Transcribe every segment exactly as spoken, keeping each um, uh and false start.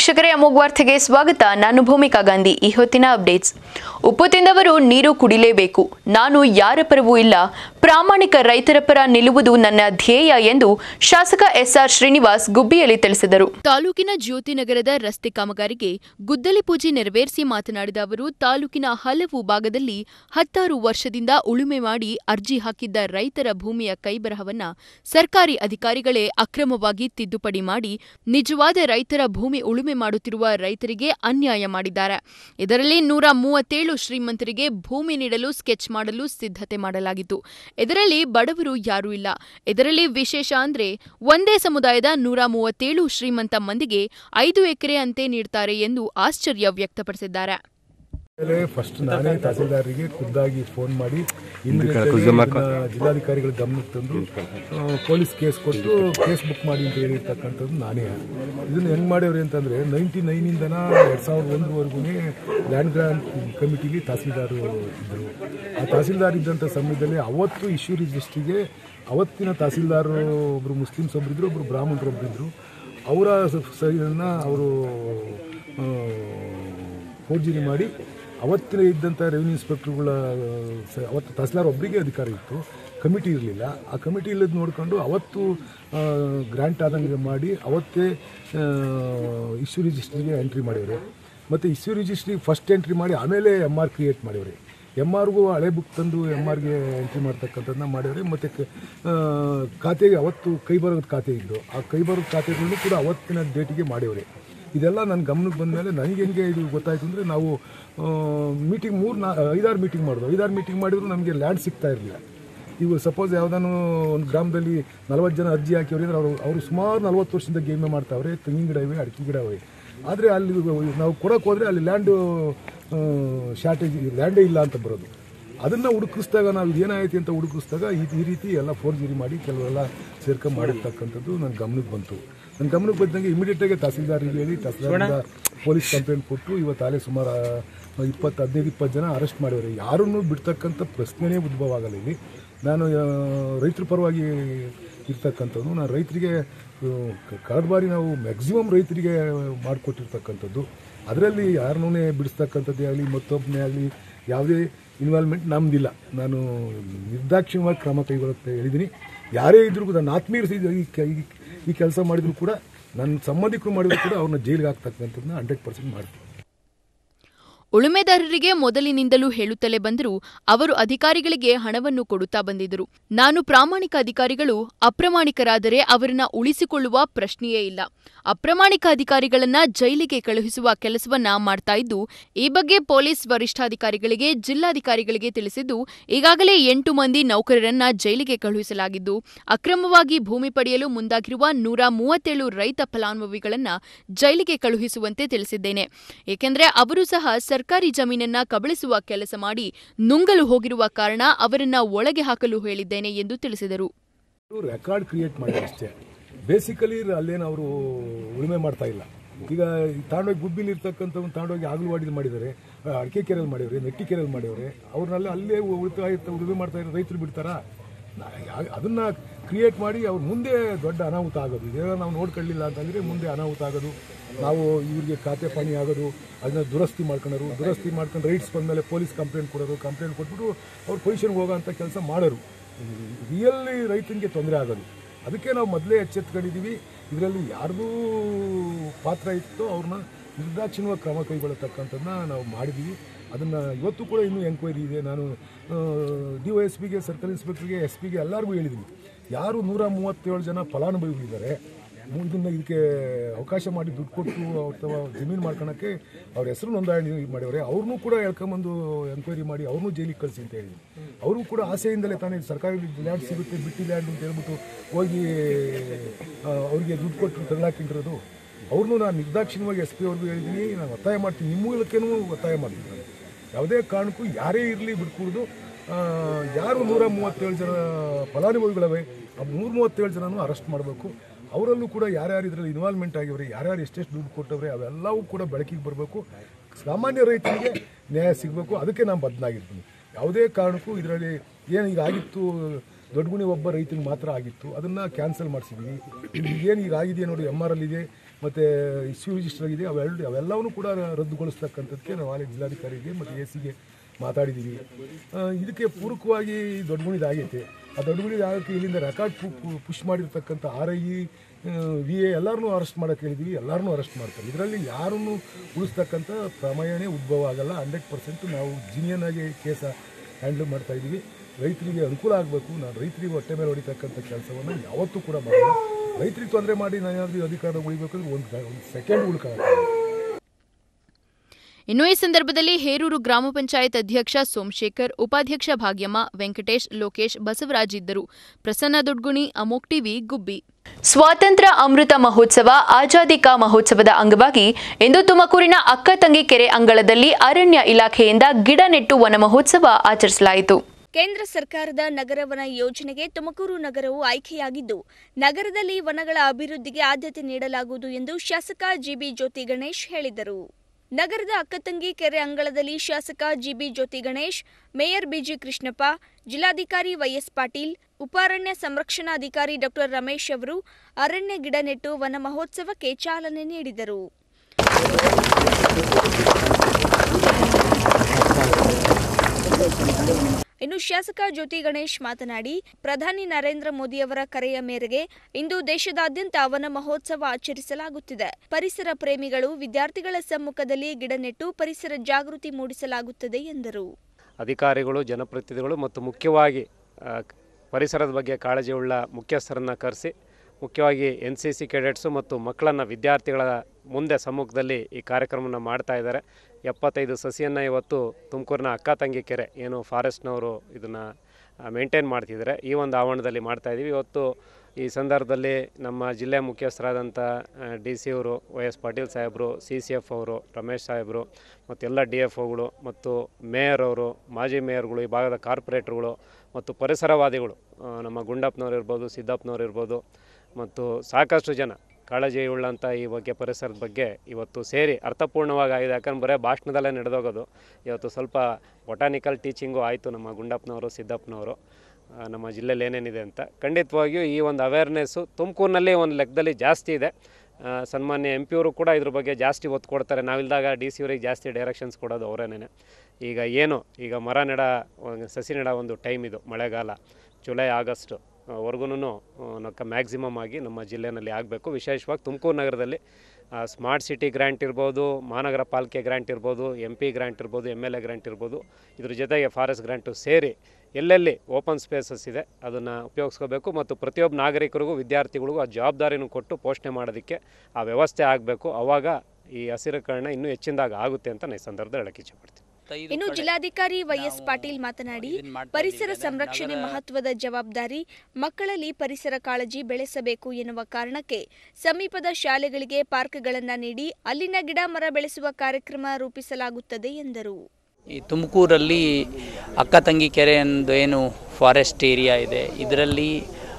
ವೀಕ್ಷಕರೇ, ಅಮೋಘ ವಾರ್ತೆಗೆ ಸ್ವಾಗತ. ನಾನು ಭೂಮಿಕಾ ಗಾಂಧಿ. ಈ ಹೊತ್ತಿನ ಅಪ್ಡೇಟ್ಸ್. ಉಪ್ಪು ತಿಂದವರು ನೀರು ಕುಡಿಲೇಬೇಕು. ನಾನು ಯಾರ ಪರವೂ ಇಲ್ಲ. ಪ್ರಾಮಾಣಿಕ ರೈತರ ಪರ ನಿಲ್ಲುವುದು ನನ್ನ ಧ್ಯೇಯ ಎಂದು ಶಾಸಕ ಎಸ್ಆರ್ ಶ್ರೀನಿವಾಸ್ ಗುಬ್ಬಿಯಲ್ಲಿ ತಿಳಿಸಿದರು. ತಾಲೂಕಿನ ಜ್ಯೋತಿನಗರದ ರಸ್ತೆ ಕಾಮಗಾರಿಗೆ ಗುದ್ದಲಿ ಪೂಜೆ ನೆರವೇರಿಸಿ ಮಾತನಾಡಿದ ಅವರು, ತಾಲೂಕಿನ ಹಲವು ಭಾಗದಲ್ಲಿ ಹತ್ತಾರು ವರ್ಷದಿಂದ ಉಳುಮೆ ಮಾಡಿ ಅರ್ಜಿ ಹಾಕಿದ್ದ ರೈತರ ಭೂಮಿಯ ಕೈಬರಹವನ್ನ ಸರ್ಕಾರಿ ಅಧಿಕಾರಿಗಳೇ ಅಕ್ರಮವಾಗಿ ತಿದ್ದುಪಡಿ ಮಾಡಿ ನಿಜವಾದ ರೈತರ ಭೂಮಿ ಉಳುಮೆ ಮಾಡುತ್ತಿರುವ ರೈತರಿಗೆ ಅನ್ಯಾಯ ಮಾಡಿದ್ದಾರೆ. ಇದರಲ್ಲಿ ನೂರ ಮೂವತ್ತೇಳು ಶ್ರೀಮಂತರಿಗೆ ಭೂಮಿ ನೀಡಲು ಸ್ಕೆಚ್ ಮಾಡಲು ಸಿದ್ಧತೆ ಮಾಡಲಾಗಿತ್ತು. ಇದರಲ್ಲಿ ಬಡವರು ಯಾರೂ ಇಲ್ಲ. ಇದರಲ್ಲಿ ವಿಶೇಷ ಅಂದ್ರೆ ಒಂದೇ ಸಮುದಾಯದ ನೂರ ಮೂವತ್ತೇಳು ಶ್ರೀಮಂತ ಮಂದಿಗೆ ಐದು ಎಕರೆ ಅಂತೆ ನೀಡುತ್ತಾರೆ ಎಂದು ಆಶ್ಚರ್ಯ ವ್ಯಕ್ತಪಡಿಸಿದ್ದಾರೆ. ಫಸ್ಟ್ ನಾನೇ ತಹಸೀಲ್ದಾರರಿಗೆ ಖುದ್ದಾಗಿ ಫೋನ್ ಮಾಡಿ ಜಿಲ್ಲಾಧಿಕಾರಿಗಳ ಗಮನಕ್ಕೆ ತಂದು ಪೊಲೀಸ್ ಕೇಸ್ ಕೊಟ್ಟು ಕೇಸ್ ಬುಕ್ ಮಾಡಿ ಅಂತ ಹೇಳಿರ್ತಕ್ಕಂಥದ್ದು ನಾನೇ. ಇದನ್ನು ಹೆಂಗೆ ಮಾಡ್ಯವ್ರಿ ಅಂತಂದರೆ ನೈಂಟಿ ನೈನಿಂದನ ಎರಡು ಸಾವಿರದ ಒಂದರವರೆಗೂ ಲ್ಯಾಂಡ್ ಗ್ರಾಂಟ್ ಕಮಿಟಿಲಿ ತಹಸೀಲ್ದಾರು ಇದ್ದರು. ಆ ತಹಸೀಲ್ದಾರ್ ಇದ್ದಂಥ ಸಮಯದಲ್ಲಿ ಅವತ್ತು ಇಶ್ಯೂ ರಿಜಿಸ್ಟ್ರಿಗೆ ಅವತ್ತಿನ ತಹಸೀಲ್ದಾರ್ ಒಬ್ಬರು ಮುಸ್ಲಿಮ್ಸ್ ಒಬ್ಬರಿದ್ರು, ಒಬ್ಬರು ಬ್ರಾಹ್ಮಣರು ಒಬ್ಬರಿದ್ದರು. ಅವರ ಸರಿಯನ್ನು ಅವರು ಫೋರ್ಜರಿ ಮಾಡಿ ಅವತ್ತಿನ ಇದ್ದಂಥ ರೆವಿನ್ಯೂ ಇನ್ಸ್ಪೆಕ್ಟರ್ಗಳ ಅವತ್ತು ತಹಸೀಲ್ದಾರ್ ಒಬ್ಬರಿಗೆ ಅಧಿಕಾರ ಇತ್ತು, ಕಮಿಟಿ ಇರಲಿಲ್ಲ. ಆ ಕಮಿಟಿ ಇಲ್ಲದ ನೋಡಿಕೊಂಡು ಅವತ್ತು ಗ್ರ್ಯಾಂಟ್ ಆದಂಗೆ ಮಾಡಿ ಅವತ್ತೇ ಇಶ್ಯೂ ರಿಜಿಸ್ಟ್ರಿಗೆ ಎಂಟ್ರಿ ಮಾಡಿವ್ರೆ. ಮತ್ತು ಇಶ್ಯೂ ರಿಜಿಸ್ಟ್ರಿಗೆ ಫಸ್ಟ್ ಎಂಟ್ರಿ ಮಾಡಿ ಆಮೇಲೆ ಎಮ್ ಆರ್ ಕ್ರಿಯೇಟ್ ಮಾಡಿವ್ರೆ. ಎಮ್ ಆರ್ಗೂ ಹಳೆ ಬುಕ್ ತಂದು ಎಮ್ ಆರ್ಗೆ ಎಂಟ್ರಿ ಮಾಡ್ತಕ್ಕಂಥದ್ದನ್ನ ಮಾಡಿವ್ರೆ. ಮತ್ತು ಖಾತೆಗೆ ಅವತ್ತು ಕೈ ಬರೋದು ಖಾತೆ ಇದ್ದು ಆ ಕೈ ಬರೋದು ಖಾತೆಗಳನ್ನು ಕೂಡ ಅವತ್ತಿನ ಡೇಟಿಗೆ ಮಾಡಿವ್ರೆ. ಇದೆಲ್ಲ ನನ್ನ ಗಮನಕ್ಕೆ ಬಂದ ಮೇಲೆ ನನಗೆ ಹೆಂಗೆ ಇದು ಗೊತ್ತಾಯಿತು ಅಂದರೆ, ನಾವು ಮೀಟಿಂಗ್ ಮೂರು ನಾ ಐದಾರು ಮೀಟಿಂಗ್ ಮಾಡಿದ್ವು. ಐದಾರು ಮೀಟಿಂಗ್ ಮಾಡಿದ್ರು ನಮಗೆ ಲ್ಯಾಂಡ್ ಸಿಗ್ತಾ ಇರಲಿಲ್ಲ. ಈಗ ಸಪೋಸ್ ಯಾವುದಾನು ಒಂದು ಗ್ರಾಮದಲ್ಲಿ ನಲ್ವತ್ತು ಜನ ಅರ್ಜಿ ಹಾಕಿವ್ರೆ, ಅವರು ಅವರು ಸುಮಾರು ನಲ್ವತ್ತು ವರ್ಷದಿಂದ ಗೇಮೆ ಮಾಡ್ತಾವ್ರೆ. ತೆಂಗಿನ ಗಿಡ ಇವೆ, ಅಡಿಕೆ ಗಿಡ ಇವೆ. ಆದರೆ ಅಲ್ಲಿ ನಾವು ಕೊಡೋಕೆ ಹೋದರೆ ಅಲ್ಲಿ ಲ್ಯಾಂಡು ಶಾರ್ಟೇಜ್, ಲ್ಯಾಂಡೇ ಇಲ್ಲ ಅಂತ ಬರೋದು. ಅದನ್ನು ಹುಡುಕಿಸಿದಾಗ ನಾವು ಏನಾಯ್ತು ಅಂತ ಹುಡುಕಿಸಿದಾಗ ಈ ರೀತಿ ಎಲ್ಲ ಫೋರ್ಜರಿ ಮಾಡಿ ಕೆಲವೆಲ್ಲ ಸೇರ್ಕೊಂಡು ಮಾಡಿರ್ತಕ್ಕಂಥದ್ದು ನನ್ನ ಗಮನಕ್ಕೆ ಬಂತು. ನನ್ನ ಗಮನಕ್ಕೆ ಬಂದಂಗೆ ಇಮಿಡಿಯೇಟಾಗಿ ತಹಸೀಲ್ದಾರಿಗೆ ಹೇಳಿ ತಹಸೀಲ್ದಾರಿಂದ ಪೊಲೀಸ್ ಕಂಪ್ಲೇಂಟ್ ಕೊಟ್ಟು ಇವತ್ತು ಅಲ್ಲೇ ಸುಮಾರು ಇಪ್ಪತ್ತು ಹದಿನೈದು ಇಪ್ಪತ್ತು ಜನ ಅರೆಸ್ಟ್ ಮಾಡಿದ್ದಾರೆ. ಯಾರನ್ನೂ ಬಿಡ್ತಕ್ಕಂಥ ಪ್ರಶ್ನೆನೇ ಉದ್ಭವ ಆಗಲ್ಲ. ಇಲ್ಲಿ ನಾನು ರೈತರ ಪರವಾಗಿ ಇರ್ತಕ್ಕಂಥದ್ದು. ನಾನು ರೈತರಿಗೆ ಕಳೆದ ಬಾರಿ ನಾವು ಮ್ಯಾಕ್ಸಿಮಮ್ ರೈತರಿಗೆ ಮಾಡಿಕೊಟ್ಟಿರ್ತಕ್ಕಂಥದ್ದು. ಅದರಲ್ಲಿ ಯಾರನ್ನೂ ಬಿಡಿಸ್ತಕ್ಕಂಥದ್ದೇ ಆಗಲಿ ಮತ್ತೊಬ್ಬನೇ ಆಗಲಿ ಯಾವುದೇ ಇನ್ವಾಲ್ವ್ಮೆಂಟ್ ನಮ್ಮದಿಲ್ಲ. ನಾನು ನಿರ್ದಾಕ್ಷಿಣ್ಯವಾಗಿ ಕ್ರಮ ಕೈಗೊಳ್ಳುತ್ತೆ ಹೇಳಿದ್ದೀನಿ. ಯಾರೇ ಇದ್ರೂ ನನ್ನ ಆತ್ಮೀಯರು ಈ ಕೆಲಸ ಮಾಡಿದ್ರು ಕೂಡ, ನನ್ನ ಸಂಬಂಧಿಕರು ಮಾಡಿದ್ರು ಕೂಡ ಅವ್ರನ್ನ ಜೈಲಿಗೆ ಹಾಕ್ತಕ್ಕಂಥದ್ದನ್ನ ಹಂಡ್ರೆಡ್ ಪರ್ಸೆಂಟ್ ಮಾಡ್ತೀನಿ. ಉಳುಮೆದಾರರಿಗೆ ಮೊದಲಿನಿಂದಲೂ ಹೇಳುತ್ತಲೇ ಬಂದರೂ ಅವರು ಅಧಿಕಾರಿಗಳಿಗೆ ಹಣವನ್ನು ಕೊಡುತ್ತಾ ಬಂದಿದ್ದರು. ನಾನು ಪ್ರಾಮಾಣಿಕ ಅಧಿಕಾರಿಗಳು ಅಪ್ರಾಮಾಣಿಕರಾದರೆ ಅವರನ್ನ ಉಳಿಸಿಕೊಳ್ಳುವ ಪ್ರಶ್ನೆಯೇ ಇಲ್ಲ. ಅಪ್ರಾಮಾಣಿಕ ಅಧಿಕಾರಿಗಳನ್ನ ಜೈಲಿಗೆ ಕಳುಹಿಸುವ ಕೆಲಸವನ್ನ ಮಾಡ್ತಾ ಇದ್ದು, ಈ ಬಗ್ಗೆ ಪೊಲೀಸ್ ವರಿಷ್ಠಾಧಿಕಾರಿಗಳಿಗೆ, ಜಿಲ್ಲಾಧಿಕಾರಿಗಳಿಗೆ ತಿಳಿಸಿದ್ದು, ಈಗಾಗಲೇ ಎಂಟು ಮಂದಿ ನೌಕರರನ್ನ ಜೈಲಿಗೆ ಕಳುಹಿಸಲಾಗಿದ್ದು, ಅಕ್ರಮವಾಗಿ ಭೂಮಿ ಪಡೆಯಲು ಮುಂದಾಗಿರುವ ನೂರ ಮೂವತ್ತೇಳು ರೈತ ಫಲಾನುಭವಿಗಳನ್ನ ಜೈಲಿಗೆ ಕಳುಹಿಸುವಂತೆ ತಿಳಿಸಿದ್ದೇನೆ. ಏಕೆಂದರೆ ಅವರು ಸಹ ಸರ್ಕಾರಿ ಜಮೀನನ್ನ ಕಬಳಿಸುವ ಕೆಲಸ ಮಾಡಿ ನುಂಗಲು ಹೋಗಿರುವ ಕಾರಣ ಅವರನ್ನ ಒಳಗೆ ಹಾಕಲು ಹೇಳಿದ್ದೇನೆ ಎಂದು ತಿಳಿಸಿದರು. ರೆಕಾರ್ಡ್ ಕ್ರಿಯೇಟ್ ಮಾಡಿ ಅಷ್ಟೇ. ಬೇಸಿಕಲಿ ಅಲ್ಲೇನು ಅವರು ಉಳುಮೆ ಮಾಡ್ತಾ ಇಲ್ಲ. ಈಗ ತಾಂಡೋಗಿ ಗುಬ್ಬಿಲಿ ಇರ್ತಕ್ಕಂಥ ತಾಂಡೋಗಿ ಆಗಲವಾಡಿ ಮಾಡಿದ್ದಾರೆ, ಅಡಿಕೆ ಕೆರೆಯಲ್ಲಿ ಮಾಡಿವ್ರೆ, ನೆಟ್ಟಿ ಕೆರೆಯಲ್ಲಿ ಮಾಡಿವ್ರೆ. ಅವ್ರನ್ನೆಲ್ಲ ಅಲ್ಲೇ ಉಳಿತಾ ಇರ್ತಾ ಉಳುಮೆ ಮಾಡ್ತಾ ಇರೋ ರೈತರು ಬಿಡ್ತಾರಾ? ಅದನ್ನ ಕ್ರಿಯೇಟ್ ಮಾಡಿ ಅವ್ರ ಮುಂದೆ ದೊಡ್ಡ ಅನಾಹುತ ಆಗೋದು. ಇದೇನೋ ನಾವು ನೋಡ್ಕೊಳ್ಳಿಲ್ಲ ಅಂತಂದರೆ ಮುಂದೆ ಅನಾಹುತ ಆಗೋದು, ನಾವು ಇವ್ರಿಗೆ ಖಾತೆ ಪಾಣಿ ಆಗೋದು, ಅದನ್ನ ದುರಸ್ತಿ ಮಾಡ್ಕೊಂಡರು. ದುರಸ್ತಿ ಮಾಡ್ಕೊಂಡು ರೈಟ್ಸ್ ಬಂದಮೇಲೆ ಪೊಲೀಸ್ ಕಂಪ್ಲೇಂಟ್ ಕೊಡೋದು, ಕಂಪ್ಲೇಂಟ್ ಕೊಟ್ಬಿಟ್ಟು ಅವ್ರು ಪೊಸಿಷನ್ಗೆ ಹೋಗೋ ಅಂಥ ಕೆಲಸ ಮಾಡೋರು. ರಿಯಲ್ಲಿ ರೈತನಿಗೆ ತೊಂದರೆ ಆಗೋದು. ಅದಕ್ಕೆ ನಾವು ಮೊದಲೇ ಎಚ್ಚೆತ್ಕೊಂಡಿದ್ದೀವಿ. ಇದರಲ್ಲಿ ಯಾರ್ದೂ ಪಾತ್ರ ಇತ್ತು ಅವ್ರನ್ನ ನಿರ್ದಾಕ್ಷಿಣ್ಯವಾಗಿ ಕ್ರಮ ಕೈಗೊಳ್ಳತಕ್ಕಂಥದ್ದನ್ನ ನಾವು ಮಾಡಿದ್ದೀವಿ. ಅದನ್ನು ಇವತ್ತು ಕೂಡ ಇನ್ನೂ ಎಂಕ್ವೈರಿ ಇದೆ. ನಾನು ಡಿ ಒ ಎಸ್ ಪಿಗೆ, ಸರ್ಕಲ್ ಇನ್ಸ್ಪೆಕ್ಟರ್ಗೆ, ಎಸ್ ಪಿಗೆ ಎಲ್ಲರಿಗೂ ಹೇಳಿದ್ದೀನಿ. ಯಾರು ನೂರ ಮೂವತ್ತೇಳು ಜನ ಫಲಾನುಭವಿಗಳಿದ್ದಾರೆ, ಇದನ್ನು ಇದಕ್ಕೆ ಅವಕಾಶ ಮಾಡಿ ದುಡ್ಡು ಕೊಟ್ಟು ಅಥವಾ ಜಮೀನು ಮಾಡ್ಕೊಳಕ್ಕೆ ಅವ್ರ ಹೆಸರು ನೋಂದಣಿ ಮಾಡಿವ್ರೆ, ಅವ್ರನ್ನೂ ಕೂಡ ಹೇಳ್ಕೊಂಬಂದು ಎಂಕ್ವೈರಿ ಮಾಡಿ ಅವ್ರನ್ನೂ ಜೈಲಿಗೆ ಕಳಿಸಿ ಅಂತ ಹೇಳಿದ್ವಿ. ಅವರು ಕೂಡ ಆಸೆಯಿಂದಲೇ ತಾನೇ ಸರ್ಕಾರಿ ಲ್ಯಾಂಡ್ ಸಿಗುತ್ತೆ, ಬಿಟ್ಟಿ ಲ್ಯಾಂಡ್ ಅಂತ ಹೇಳ್ಬಿಟ್ಟು ಹೋಗಿ ಅವ್ರಿಗೆ ದುಡ್ಡು ಕೊಟ್ಟು ತಗೊಳಾಕಿರೋದು. ಅವ್ರನ್ನೂ ನಾನು ನಿರ್ದಾಕ್ಷಿಣ್ಯವಾಗಿ ಎಸ್ ಪಿ ಅವ್ರಿಗೂ ಹೇಳಿದ್ದೀನಿ, ನಾನು ಒತ್ತಾಯ ಮಾಡ್ತೀನಿ, ನಿಮ್ಮ ಮೂಲಕನೂ ಒತ್ತಾಯ ಮಾಡ್ತೀನಿ. ನಾನು ಯಾವುದೇ ಕಾರಣಕ್ಕೂ ಯಾರೇ ಇರಲಿ ಬಿಟ್ಕೊಡೋದು. ಯಾರು ನೂರ ಮೂವತ್ತೇಳು ಜನ ಫಲಾನುಭವಿಗಳವೆ ಆ ನೂರ ಮೂವತ್ತೇಳು ಜನನೂ ಅರೆಸ್ಟ್ ಮಾಡಬೇಕು. ಅವರಲ್ಲೂ ಕೂಡ ಯಾರ್ಯಾರು ಇದರಲ್ಲಿ ಇನ್ವಾಲ್ವ್ಮೆಂಟ್ ಆಗಿವ್ರೆ, ಯಾರ್ಯಾರು ಎಷ್ಟೆಷ್ಟು ದುಡ್ಡು ಕೊಟ್ಟವ್ರೆ ಅವೆಲ್ಲವೂ ಕೂಡ ಬೆಳಕಿಗೆ ಬರಬೇಕು. ಸಾಮಾನ್ಯ ರೈತರಿಗೆ ನ್ಯಾಯ ಸಿಗಬೇಕು. ಅದಕ್ಕೆ ನಾನು ಬದ್ಧನಾಗಿರ್ತೀನಿ. ಯಾವುದೇ ಕಾರಣಕ್ಕೂ ಇದರಲ್ಲಿ ಏನು ಈಗ ಆಗಿತ್ತು, ದೊಡ್ಡ ಗುಣಿ ಒಬ್ಬ ರೈತನಿಗೆ ಮಾತ್ರ ಆಗಿತ್ತು, ಅದನ್ನು ಕ್ಯಾನ್ಸಲ್ ಮಾಡಿಸಿದ್ವಿ. ಏನು ಈಗ ಆಗಿದೆಯಾ ನೋಡಿ, ಎಮ್ ಆರ್ ಅಲ್ಲಿದೆ, ಮತ್ತು ಇಶ್ಯೂ ರಿಜಿಸ್ಟರ್ ಆಗಿದೆ ಅವೆರಡು ಅವೆಲ್ಲವನ್ನೂ ಕೂಡ ರದ್ದುಗೊಳಿಸ್ತಕ್ಕಂಥದ್ದಕ್ಕೆ ನಾವು ಆಲ್ರೆಡಿ ಜಿಲ್ಲಾಧಿಕಾರಿಗೆ ಮತ್ತು ಎ ಸಿಗೆ ಮಾತಾಡಿದ್ದೀವಿ. ಇದಕ್ಕೆ ಪೂರಕವಾಗಿ ದೊಡ್ಡಗುಣಿದಾಗೈತೆ. ಆ ದೊಡ್ಡಗುಣಿದಾಗಕ್ಕೆ ಇಲ್ಲಿಂದ ರೆಕಾರ್ಡ್ ಪುಷ್ ಮಾಡಿರ್ತಕ್ಕಂಥ R I E V A ಎಲ್ಲರನ್ನೂ ಅರೆಸ್ಟ್ ಮಾಡೋಕ್ಕೆ ಹೇಳಿದ್ದೀವಿ. ಎಲ್ಲರನ್ನೂ ಅರೆಸ್ಟ್ ಮಾಡ್ತಾರೆ. ಇದರಲ್ಲಿ ಯಾರನ್ನು ಉಳಿಸ್ತಕ್ಕಂಥ ಪ್ರಮೇಯನೇ ಉದ್ಭವ ಆಗಲ್ಲ. ಹಂಡ್ರೆಡ್ ಪರ್ಸೆಂಟ್ ನಾವು ಜಿನಿಯನ್ ಆಗಿ ಕೇಸ ಹ್ಯಾಂಡಲ್ ಮಾಡ್ತಾಯಿದ್ದೀವಿ. ರೈತರಿಗೆ ಅನುಕೂಲ ಆಗಬೇಕು. ನಾನು ರೈತರಿಗೆ ಹೊಟ್ಟೆ ಮೇಲೆ ಹೊಡಿತಕ್ಕಂಥ ಕೆಲಸವನ್ನು ಯಾವತ್ತೂ ಕೂಡ ಮಾಡಲ್ಲ. ರೈತರಿಗೆ ತೊಂದರೆ ಮಾಡಿ ನಾನು ಏನಾದರೂ ಅಧಿಕಾರ ಉಳಿಬೇಕಂದ್ರೆ ಒಂದು ಒಂದು ಸೆಕೆಂಡ್ ಉಳ್ಕೊಳ್ಳೋಣ. ಇನ್ನು ಈ ಸಂದರ್ಭದಲ್ಲಿ ಹೇರೂರು ಗ್ರಾಮ ಪಂಚಾಯತ್ ಅಧ್ಯಕ್ಷ ಸೋಮಶೇಖರ್, ಉಪಾಧ್ಯಕ್ಷ ಭಾಗ್ಯಮ್ಮ, ವೆಂಕಟೇಶ್, ಲೋಕೇಶ್, ಬಸವರಾಜ್ ಇದ್ದರು. ಪ್ರಸನ್ನ ದೊಡ್ಗುಣಿ, ಅಮೋಕ್ ಟಿವಿ, ಗುಬ್ಬಿ. ಸ್ವಾತಂತ್ರ್ಯ ಅಮೃತ ಮಹೋತ್ಸವ ಆಜಾದಿ ಕಾ ಮಹೋತ್ಸವದ ಅಂಗವಾಗಿ ಇಂದು ತುಮಕೂರಿನ ಅಕ್ಕ ತಂಗಿ ಕೆರೆ ಅಂಗಳದಲ್ಲಿ ಅರಣ್ಯ ಇಲಾಖೆಯಿಂದ ಗಿಡ ನೆಟ್ಟು ವನ ಮಹೋತ್ಸವ ಆಚರಿಸಲಾಯಿತು. ಕೇಂದ್ರ ಸರ್ಕಾರದ ನಗರ ವನ ಯೋಜನೆಗೆ ತುಮಕೂರು ನಗರವು ಆಯ್ಕೆಯಾಗಿದ್ದು, ನಗರದಲ್ಲಿ ವನಗಳ ಅಭಿವೃದ್ಧಿಗೆ ಆದ್ಯತೆ ನೀಡಲಾಗುವುದು ಎಂದು ಶಾಸಕ ಜಿಬಿ ಜ್ಯೋತಿ ಗಣೇಶ್ ಹೇಳಿದರು. ನಗರದ ಅಕ್ಕತಂಗಿ ಕೆರೆ ಅಂಗಳದಲ್ಲಿ ಶಾಸಕ GB Jyothi Ganesh, mayor BG Krishnappa, ಜಿಲ್ಲಾಧಿಕಾರಿ ವೈಎಸ್ ಪಾಟೀಲ್, ಉಪಾರಣ್ಯ ಸಂರಕ್ಷಣಾಧಿಕಾರಿ ಡಾಕ್ಟರ್ ರಮೇಶ್ ಅವರು ಅರಣ್ಯ ಗಿಡ ನೆಟ್ಟು ವನ ಮಹೋತ್ಸವಕ್ಕೆ ಚಾಲನೆ ನೀಡಿದರು. ಇನ್ನು ಶಾಸಕ ಜ್ಯೋತಿ ಗಣೇಶ್ ಮಾತನಾಡಿ, ಪ್ರಧಾನಿ ನರೇಂದ್ರ ಮೋದಿಯವರ ಕರೆಯ ಮೇರೆಗೆ ಇಂದು ದೇಶದಾದ್ಯಂತ ವನ ಮಹೋತ್ಸವ ಆಚರಿಸಲಾಗುತ್ತಿದೆ. ಪರಿಸರ ಪ್ರೇಮಿಗಳು, ವಿದ್ಯಾರ್ಥಿಗಳ ಸಮ್ಮುಖದಲ್ಲಿ ಗಿಡ ನೆಟ್ಟು ಪರಿಸರ ಜಾಗೃತಿ ಮೂಡಿಸಲಾಗುತ್ತದೆ ಎಂದರು. ಅಧಿಕಾರಿಗಳು, ಜನಪ್ರತಿನಿಧಿಗಳು ಮತ್ತು ಮುಖ್ಯವಾಗಿ ಪರಿಸರದ ಬಗ್ಗೆ ಕಾಳಜಿ ಉಳ್ಳ ಮುಖ್ಯಸ್ಥರನ್ನು ಕರೆಸಿ, ಮುಖ್ಯವಾಗಿ ಎನ್ ಸಿ ಸಿ ಕೆಡೆಟ್ಸು ಮತ್ತು ಮಕ್ಕಳನ್ನು ವಿದ್ಯಾರ್ಥಿಗಳ ಮುಂದೆ ಸಮ್ಮುಖದಲ್ಲಿ ಈ ಕಾರ್ಯಕ್ರಮವನ್ನು ಮಾಡ್ತಾ ಇದ್ದಾರೆ. ಎಪ್ಪತ್ತೈದು ಸಸಿಯನ್ನು ಇವತ್ತು ತುಮಕೂರಿನ ಅಕ್ಕ ತಂಗಿ ಕೆರೆ ಏನು ಫಾರೆಸ್ಟ್ನವರು ಇದನ್ನು ಮೇಂಟೈನ್ ಮಾಡ್ತಿದ್ದಾರೆ, ಈ ಒಂದು ಆವರಣದಲ್ಲಿ ಮಾಡ್ತಾಯಿದ್ದೀವಿ. ಇವತ್ತು ಈ ಸಂದರ್ಭದಲ್ಲಿ ನಮ್ಮ ಜಿಲ್ಲೆ ಮುಖ್ಯಸ್ಥರಾದಂಥ ಡಿ ಸಿ ಅವರು, ವೈ ಎಸ್ ಪಾಟೀಲ್ ಸಾಹೇಬರು, ಸಿ ಸಿ ಎಫ್ ಅವರು, ರಮೇಶ್ ಸಾಹೇಬರು ಮತ್ತು ಎಲ್ಲ ಡಿ ಎಫ್ ಒಗಳು ಮತ್ತು ಮೇಯರ್ ಅವರು, ಮಾಜಿ ಮೇಯರ್ಗಳು, ಈ ಭಾಗದ ಕಾರ್ಪೊರೇಟ್ರುಗಳು ಮತ್ತು ಪರಿಸರವಾದಿಗಳು ನಮ್ಮ ಗುಂಡಪ್ಪನವ್ರು ಇರ್ಬೋದು, ಸಿದ್ದಪ್ಪನವ್ರು ಇರ್ಬೋದು ಮತ್ತು ಸಾಕಷ್ಟು ಜನ ಕಾಳಜಿ ಉಳ್ಳಂಥ ಈ ಬಗ್ಗೆ ಪರಿಸರದ ಬಗ್ಗೆ ಇವತ್ತು ಸೇರಿ ಅರ್ಥಪೂರ್ಣವಾಗಿ ಆಗಿದೆ. ಯಾಕಂದ್ರೆ ಬರೀ ಭಾಷಣದಲ್ಲೇ ನಡೆದೋಗೋದು. ಇವತ್ತು ಸ್ವಲ್ಪ ಬೊಟಾನಿಕಲ್ ಟೀಚಿಂಗು ಆಯಿತು ನಮ್ಮ ಗುಂಡಪ್ಪನವರು, ಸಿದ್ದಪ್ಪನವರು, ನಮ್ಮ ಜಿಲ್ಲೆಯಲ್ಲಿ ಏನೇನಿದೆ ಅಂತ. ಖಂಡಿತವಾಗಿಯೂ ಈ ಒಂದು ಅವೇರ್ನೆಸ್ಸು ತುಮಕೂರಿನಲ್ಲಿ ಒಂದು ಲೆಕ್ಕದಲ್ಲಿ ಜಾಸ್ತಿ ಇದೆ. ಸನ್ಮಾನ್ಯ ಎಂ ಪಿ ಅವರು ಕೂಡ ಇದ್ರ ಬಗ್ಗೆ ಜಾಸ್ತಿ ಒತ್ತು ಕೊಡ್ತಾರೆ. ನಾವಿಲ್ದಾಗ ಡಿ ಸಿ ಅವರಿಗೆ ಜಾಸ್ತಿ ಡೈರೆಕ್ಷನ್ಸ್ ಕೊಡೋದು ಅವರೇನೇ. ಈಗ ಏನು ಈಗ ಮರ ನೆಡ ಸಸಿ ನೆಡ ಒಂದು ಟೈಮ್ ಇದು ಮಳೆಗಾಲ, ಜುಲೈ ಆಗಸ್ಟು ವರ್ಗು ಮ್ಯಾಕ್ಸಿಮಮ್ ಆಗಿ ನಮ್ಮ ಜಿಲ್ಲೆಯಲ್ಲಿ ಆಗಬೇಕು. ವಿಶೇಷವಾಗಿ ತುಮಕೂರು ನಗರದಲ್ಲಿ ಸ್ಮಾರ್ಟ್ ಸಿಟಿ ಗ್ರ್ಯಾಂಟ್ ಇರ್ಬೋದು, ಮಹಾನಗರ ಪಾಲಿಕೆ ಗ್ರ್ಯಾಂಟ್ ಇರ್ಬೋದು, ಎಂ ಪಿ ಗ್ರ್ಯಾಂಟ್ ಇರ್ಬೋದು, ಎಮ್ ಎಲ್ ಎ ಗ್ರ್ಯಾಂಟ್ ಇರ್ಬೋದು, ಇದ್ರ ಜೊತೆಗೆ ಫಾರೆಸ್ಟ್ ಗ್ರ್ಯಾಂಟು ಸೇರಿ ಎಲ್ಲೆಲ್ಲಿ ಓಪನ್ ಸ್ಪೇಸಸ್ ಇದೆ ಅದನ್ನು ಉಪಯೋಗಿಸ್ಕೋಬೇಕು. ಮತ್ತು ಪ್ರತಿಯೊಬ್ಬ ನಾಗರಿಕರಿಗೂ, ವಿದ್ಯಾರ್ಥಿಗಳಿಗೂ ಆ ಜವಾಬ್ದಾರಿನೂ ಕೊಟ್ಟು ಪೋಷಣೆ ಮಾಡೋದಕ್ಕೆ ಆ ವ್ಯವಸ್ಥೆ ಆಗಬೇಕು. ಆವಾಗ ಈ ಹಸಿರೀಕರಣ ಇನ್ನೂ ಹೆಚ್ಚಿನದಾಗ ಆಗುತ್ತೆ ಅಂತ ನಾನು ಈ ಸಂದರ್ಭದಲ್ಲಿ ಹೇಳಕ್ಕೆ ಇಚ್ಛೆಪಡ್ತೀನಿ. ಇನ್ನು ಜಿಲ್ಲಾಧಿಕಾರಿ ವೈಎಸ್ ಪಾಟೀಲ್ ಮಾತನಾಡಿ, ಪರಿಸರ ಸಂರಕ್ಷಣೆ ಮಹತ್ವದ ಜವಾಬ್ದಾರಿ, ಮಕ್ಕಳಲ್ಲಿ ಪರಿಸರ ಕಾಳಜಿ ಬೆಳೆಸಬೇಕು ಎನ್ನುವ ಕಾರಣಕ್ಕೆ ಸಮೀಪದ ಶಾಲೆಗಳಿಗೆ ಪಾರ್ಕ್ಗಳನ್ನು ನೀಡಿ ಅಲ್ಲಿನ ಗಿಡ ಮರ ಬೆಳೆಸುವ ಕಾರ್ಯಕ್ರಮ ರೂಪಿಸಲಾಗುತ್ತದೆ ಎಂದರು. ಈ ತುಮಕೂರಲ್ಲಿ ಅಕ್ಕ ತಂಗಿ ಕೆರೆ ಎಂದು ಏನು ಫಾರೆಸ್ಟ್ ಏರಿಯಾ ಇದೆ, ಇದರಲ್ಲಿ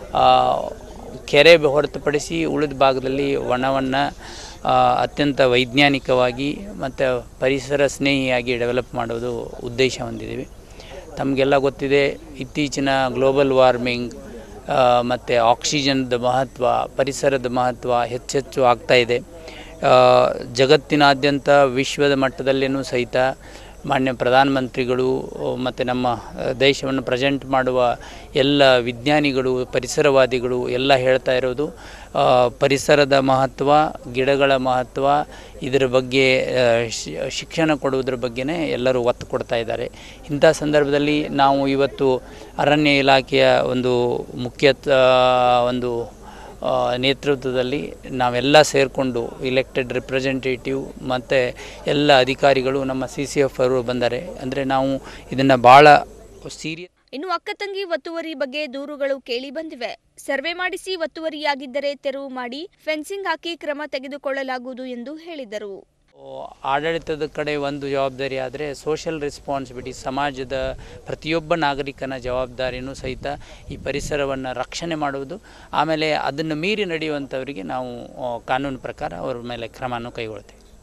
ಕೆರೆ ಹೊರತುಪಡಿಸಿ ಉಳಿದ ಭಾಗದಲ್ಲಿ ವನವನ್ನು ಅತ್ಯಂತ ವೈಜ್ಞಾನಿಕವಾಗಿ ಮತ್ತು ಪರಿಸರ ಸ್ನೇಹಿಯಾಗಿ ಡೆವಲಪ್ ಮಾಡೋದು ಉದ್ದೇಶ ಹೊಂದಿದ್ದೀವಿ. ತಮಗೆಲ್ಲ ಗೊತ್ತಿದೆ, ಇತ್ತೀಚಿನ ಗ್ಲೋಬಲ್ ವಾರ್ಮಿಂಗ್ ಮತ್ತು ಆಕ್ಸಿಜನ್ದ ಮಹತ್ವ, ಪರಿಸರದ ಮಹತ್ವ ಹೆಚ್ಚೆಚ್ಚು ಆಗ್ತಾಯಿದೆ. ಜಗತ್ತಿನಾದ್ಯಂತ ವಿಶ್ವದ ಮಟ್ಟದಲ್ಲೇನೂ ಸಹಿತ ಮಾನ್ಯ ಪ್ರಧಾನಮಂತ್ರಿಗಳು ಮತ್ತು ನಮ್ಮ ದೇಶವನ್ನು ಪ್ರೆಸೆಂಟ್ ಮಾಡುವ ಎಲ್ಲ ವಿಜ್ಞಾನಿಗಳು, ಪರಿಸರವಾದಿಗಳು ಎಲ್ಲ ಹೇಳ್ತಾ ಇರೋದು ಪರಿಸರದ ಮಹತ್ವ, ಗಿಡಗಳ ಮಹತ್ವ, ಇದರ ಬಗ್ಗೆ ಶಿಕ್ಷಣ ಕೊಡುವುದರ ಬಗ್ಗೆನೇ ಎಲ್ಲರೂ ಒತ್ತು ಕೊಡ್ತಾ ಇದ್ದಾರೆ. ಇಂಥ ಸಂದರ್ಭದಲ್ಲಿ ನಾವು ಇವತ್ತು ಅರಣ್ಯ ಇಲಾಖೆಯ ಒಂದು ಮುಖ್ಯ ಒಂದು ನೇತೃತ್ವದಲ್ಲಿ ನಾವೆಲ್ಲ ಸೇರಿಕೊಂಡು ಇಲೆಕ್ಟೆಡ್ ರಿಪ್ರೆಸೆಂಟೇಟಿವ್ ಮತ್ತು ಎಲ್ಲ ಅಧಿಕಾರಿಗಳು ನಮ್ಮ ಸಿ ಸಿ ಎಫ್ ಅವರು ಬಂದರೆ, ಅಂದರೆ ನಾವು ಇದನ್ನು ಭಾಳ ಸೀರಿಯಸ್. ಇನ್ನು ಅಕ್ಕತಂಗಿ ಒತ್ತುವರಿ ಬಗ್ಗೆ ದೂರುಗಳು ಕೇಳಿ ಬಂದಿವೆ. ಸರ್ವೆ ಮಾಡಿಸಿ ಒತ್ತುವರಿಯಾಗಿದ್ದರೆ ತೆರವು ಮಾಡಿ ಫೆನ್ಸಿಂಗ್ ಹಾಕಿ ಕ್ರಮ ತೆಗೆದುಕೊಳ್ಳಲಾಗುವುದು ಎಂದು ಹೇಳಿದರು. ಆಡಳಿತದ ಕಡೆ ಒಂದು ಜವಾಬ್ದಾರಿ ಆದರೆ ಸೋಷಿಯಲ್ ರೆಸ್ಪಾನ್ಸಿಬಿಲಿಟಿ, ಸಮಾಜದ ಪ್ರತಿಯೊಬ್ಬ ನಾಗರಿಕನ ಜವಾಬ್ದಾರಿಯೂ ಸಹಿತ ಈ ಪರಿಸರವನ್ನು ರಕ್ಷಣೆ ಮಾಡುವುದು. ಆಮೇಲೆ ಅದನ್ನು ಮೀರಿ ನಡೆಯುವಂಥವರಿಗೆ ನಾವು ಕಾನೂನು ಪ್ರಕಾರ ಅವ್ರ ಮೇಲೆ ಕ್ರಮವನ್ನು ಕೈಗೊಳ್ತೇವೆ.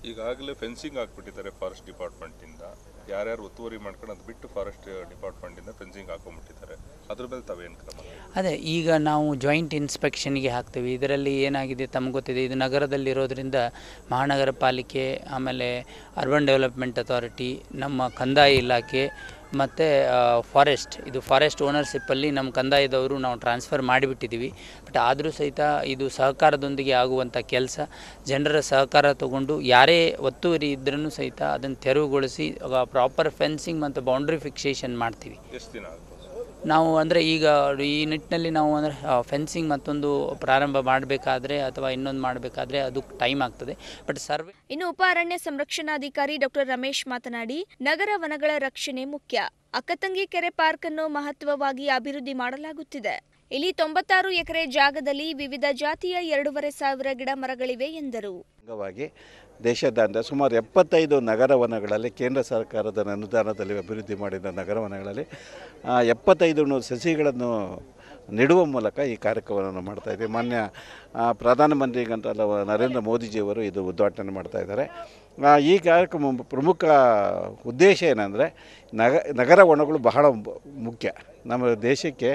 ಈಗಾಗಲೇ ಫೆನ್ಸಿಂಗ್ ಹಾಕ್ಬಿಟ್ಟಿದ್ದಾರೆ ಫಾರೆಸ್ಟ್ ಡಿಪಾರ್ಟ್ಮೆಂಟಿಂದ. ಯಾರ್ಯಾರು ಒತ್ತುವರಿ ಮಾಡ್ಕೊಂಡು ಅದು ಬಿಟ್ಟು ಫಾರೆಸ್ಟ್ ಡಿಪಾರ್ಟ್ಮೆಂಟಿಂದ ಫೆನ್ಸಿಂಗ್ ಹಾಕೊಂಡ್ಬಿಟ್ಟಿದ್ದಾರೆ. ಅದ್ರ ಮೇಲೆ ತಾವೇನು ಕ್ರಮ? ಅದೇ ಈಗ ನಾವು ಜಾಯಿಂಟ್ ಇನ್ಸ್ಪೆಕ್ಷನ್ಗೆ ಹಾಕ್ತೀವಿ. ಇದರಲ್ಲಿ ಏನಾಗಿದೆ ತಮ್ಗೆ ಗೊತ್ತಿದೆ, ಇದು ನಗರದಲ್ಲಿರೋದ್ರಿಂದ ಮಹಾನಗರ ಪಾಲಿಕೆ, ಆಮೇಲೆ ಅರ್ಬನ್ ಡೆವಲಪ್ಮೆಂಟ್ ಅಥಾರಿಟಿ, ನಮ್ಮ ಕಂದಾಯ ಇಲಾಖೆ ಮತ್ತು ಫಾರೆಸ್ಟ್, ಇದು ಫಾರೆಸ್ಟ್ ಓನರ್ಶಿಪ್ಪಲ್ಲಿ ನಮ್ಮ ಕಂದಾಯದವರು ನಾವು ಟ್ರಾನ್ಸ್ಫರ್ ಮಾಡಿಬಿಟ್ಟಿದ್ದೀವಿ. ಬಟ್ ಆದರೂ ಸಹಿತ ಇದು ಸಹಕಾರದೊಂದಿಗೆ ಆಗುವಂಥ ಕೆಲಸ. ಜನರ ಸಹಕಾರ ತಗೊಂಡು ಯಾರೇ ಒತ್ತುವರಿ ಇದ್ರೂ ಸಹಿತ ಅದನ್ನು ತೆರವುಗೊಳಿಸಿ ಪ್ರಾಪರ್ ಫೆನ್ಸಿಂಗ್ ಮತ್ತು ಬೌಂಡ್ರಿ ಫಿಕ್ಸೇಷನ್ ಮಾಡ್ತೀವಿ. ಎಷ್ಟು ದಿನ ಆಗ್ಬೋದು ನಾವು ಅಂದರೆ ಈಗ ಈ ನಿಟ್ಟಿನಲ್ಲಿ ನಾವು ಅಂದರೆ ಫೆನ್ಸಿಂಗ್ ಮತ್ತೊಂದು ಪ್ರಾರಂಭ ಮಾಡಬೇಕಾದ್ರೆ ಅಥವಾ ಇನ್ನೊಂದು ಮಾಡಬೇಕಾದ್ರೆ ಅದು ಟೈಮ್ ಆಗ್ತದೆ. ಬಟ್ ಸರ್ವೆ ಇನ್ನು ಉಪ ಅರಣ್ಯ ಸಂರಕ್ಷಣಾಧಿಕಾರಿ ಡಾಕ್ಟರ್ ರಮೇಶ್ ಮಾತನಾಡಿ, ನಗರ ವನಗಳ ರಕ್ಷಣೆ ಮುಖ್ಯ. ಅಕ್ಕತಂಗಿ ಕೆರೆ ಪಾರ್ಕ್ ಅನ್ನು ಮಹತ್ವವಾಗಿ ಅಭಿವೃದ್ಧಿ ಮಾಡಲಾಗುತ್ತಿದೆ. ಇಲ್ಲಿ ತೊಂಬತ್ತಾರು ಎಕರೆ ಜಾಗದಲ್ಲಿ ವಿವಿಧ ಜಾತಿಯ ಎರಡೂವರೆ ಸಾವಿರ ಗಿಡ ಮರಗಳಿವೆ ಎಂದರು. ಅಂಗವಾಗಿ ದೇಶದಾದ್ಯಂತ ಸುಮಾರು ಎಪ್ಪತ್ತೈದು ನಗರ ವನಗಳಲ್ಲಿ ಕೇಂದ್ರ ಸರ್ಕಾರದ ಅನುದಾನದಲ್ಲಿ ಅಭಿವೃದ್ಧಿ ಮಾಡಿದ ನಗರ ವನಗಳಲ್ಲಿ ಎಪ್ಪತ್ತೈದು ನೂರು ಸಸಿಗಳನ್ನು ನೆಡುವ ಮೂಲಕ ಈ ಕಾರ್ಯಕ್ರಮವನ್ನು ಮಾಡ್ತಾಯಿದ್ದೀವಿ. ಮಾನ್ಯ ಪ್ರಧಾನಮಂತ್ರಿಗಂತಲ್ಲ ನರೇಂದ್ರ ಮೋದಿಜಿಯವರು ಇದು ಉದ್ಘಾಟನೆ ಮಾಡ್ತಾಯಿದ್ದಾರೆ. ಈ ಕಾರ್ಯಕ್ರಮ ಪ್ರಮುಖ ಉದ್ದೇಶ ಏನಂದರೆ ನಗ ನಗರ ವನಗಳು ಬಹಳ ಮುಖ್ಯ. ನಮ್ಮ ದೇಶಕ್ಕೆ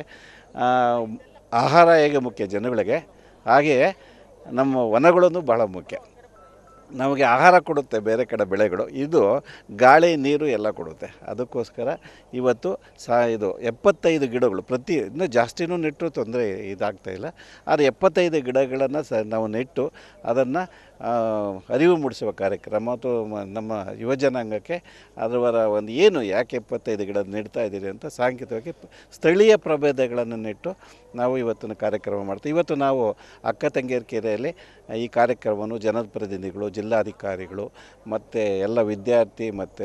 ಆಹಾರ ಹೇಗೆ ಮುಖ್ಯ ಜನಗಳಿಗೆ, ಹಾಗೆಯೇ ನಮ್ಮ ವನಗಳನ್ನು ಬಹಳ ಮುಖ್ಯ. ನಮಗೆ ಆಹಾರ ಕೊಡುತ್ತೆ ಬೇರೆ ಕಡೆ ಬೆಳೆಗಳು, ಇದು ಗಾಳಿ ನೀರು ಎಲ್ಲ ಕೊಡುತ್ತೆ. ಅದಕ್ಕೋಸ್ಕರ ಇವತ್ತು ಸಾ ಇದು ಎಪ್ಪತ್ತೈದು ಗಿಡಗಳು ಪ್ರತಿ ಇನ್ನೂ ಜಾಸ್ತಿನೂ ನೆಟ್ಟರು ತೊಂದರೆ ಇದಾಗ್ತಾಯಿಲ್ಲ. ಆದರೆ ಎಪ್ಪತ್ತೈದು ಗಿಡಗಳನ್ನು ಸ ನಾವು ನೆಟ್ಟು ಅದನ್ನು ಅರಿವು ಮೂಡಿಸುವ ಕಾರ್ಯಕ್ರಮ ಮತ್ತು ನಮ್ಮ ಯುವಜನಾಂಗಕ್ಕೆ ಅದರ ಒಂದು ಏನು ಯಾಕೆ ಎಪ್ಪತ್ತೈದು ಗಿಡ ನೆಡ್ತಾ ಇದ್ದೀರಿ ಅಂತ ಸಾಂಕೇತಿಕವಾಗಿ ಸ್ಥಳೀಯ ಪ್ರಭೇದಗಳನ್ನು ನೆಟ್ಟು ನಾವು ಇವತ್ತಿನ ಕಾರ್ಯಕ್ರಮ ಮಾಡ್ತೀವಿ. ಇವತ್ತು ನಾವು ಅಕ್ಕ ತಂಗಿಯರ ಕೆರೆಯಲ್ಲಿ ಈ ಕಾರ್ಯಕ್ರಮವನ್ನು ಜನಪ್ರತಿನಿಧಿಗಳು, ಜಿಲ್ಲಾಧಿಕಾರಿಗಳು ಮತ್ತು ಎಲ್ಲ ವಿದ್ಯಾರ್ಥಿ ಮತ್ತು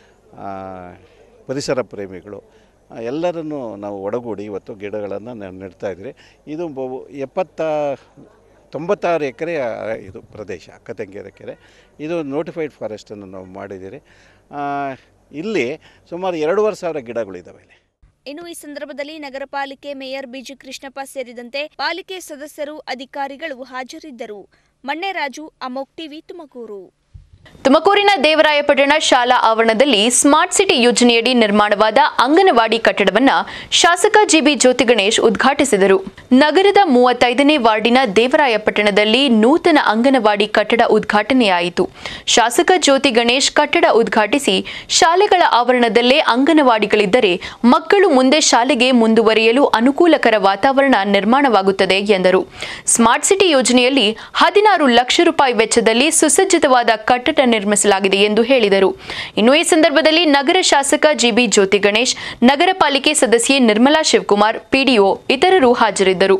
ಪರಿಸರ ಪ್ರೇಮಿಗಳು ಎಲ್ಲರನ್ನೂ ನಾವು ಒಡಗೂಡಿ ಇವತ್ತು ಗಿಡಗಳನ್ನು ನೆಡ್ತಾ ಇದ್ದೀರಿ. ಇದು ಎಪ್ಪತ್ತ ತೊಂಬತ್ತಾರು ಎಕರೆ ಇದು ಪ್ರದೇಶ ಅಕ್ಕ ತಂಗಿಯರ ಕೆರೆ. ಇದು ನೋಟಿಫೈಡ್ ಫಾರೆಸ್ಟನ್ನು ನಾವು ಮಾಡಿದ್ದೀರಿ. ಇಲ್ಲಿ ಸುಮಾರು ಎರಡೂವರೆ ಸಾವಿರ ಗಿಡಗಳಿದ್ದಾವೆ ಇಲ್ಲಿ. ಇನ್ನು ಈ ಸಂದರ್ಭದಲ್ಲಿ ನಗರ ಪಾಲಿಕೆ ಮೇಯರ್ ಬಿಜಿ ಕೃಷ್ಣಪ್ಪ ಸೇರಿದಂತೆ ಪಾಲಿಕೆ ಸದಸ್ಯರು, ಅಧಿಕಾರಿಗಳು ಹಾಜರಿದ್ದರು. ಮಣ್ಣೆರಾಜು, ಅಮೋಕ್ ಟಿವಿ, ತುಮಕೂರು. ತುಮಕೂರಿನ ದೇವರಾಯಪಟ್ಟಣ ಶಾಲಾ ಆವರಣದಲ್ಲಿ ಸ್ಮಾರ್ಟ್ ಸಿಟಿ ಯೋಜನೆಯಡಿ ನಿರ್ಮಾಣವಾದ ಅಂಗನವಾಡಿ ಕಟ್ಟಡವನ್ನು ಶಾಸಕ ಜಿಬಿ ಜ್ಯೋತಿ ಗಣೇಶ್ ಉದ್ಘಾಟಿಸಿದರು. ನಗರದ ಮೂವತ್ತೈದನೇ ವಾರ್ಡಿನ ದೇವರಾಯಪಟ್ಟಣದಲ್ಲಿ ನೂತನ ಅಂಗನವಾಡಿ ಕಟ್ಟಡ ಉದ್ಘಾಟನೆಯಾಯಿತು. ಶಾಸಕ ಜ್ಯೋತಿ ಗಣೇಶ್ ಕಟ್ಟಡ ಉದ್ಘಾಟಿಸಿ, ಶಾಲೆಗಳ ಆವರಣದಲ್ಲೇ ಅಂಗನವಾಡಿಗಳಿದ್ದರೆ ಮಕ್ಕಳು ಮುಂದೆ ಶಾಲೆಗೆ ಮುಂದುವರಿಯಲು ಅನುಕೂಲಕರ ವಾತಾವರಣ ನಿರ್ಮಾಣವಾಗುತ್ತದೆ ಎಂದರು. ಸ್ಮಾರ್ಟ್ ಸಿಟಿ ಯೋಜನೆಯಲ್ಲಿ ಹದಿನಾರು ಲಕ್ಷ ರೂಪಾಯಿ ವೆಚ್ಚದಲ್ಲಿ ಸುಸಜ್ಜಿತವಾದ ಕಟ್ಟಡ ನಿರ್ಮಿಸಲಾಗಿದೆ ಎಂದು ಹೇಳಿದರು. ಇನ್ನು ಈ ಸಂದರ್ಭದಲ್ಲಿ ನಗರ ಶಾಸಕ ಜಿಬಿ ಜ್ಯೋತಿ ಗಣೇಶ್, ನಗರ ಪಾಲಿಕೆ ಸದಸ್ಯೆ ನಿರ್ಮಲಾ ಶಿವಕುಮಾರ್, ಪಿಡಿಒ ಇತರರು ಹಾಜರಿದ್ದರು.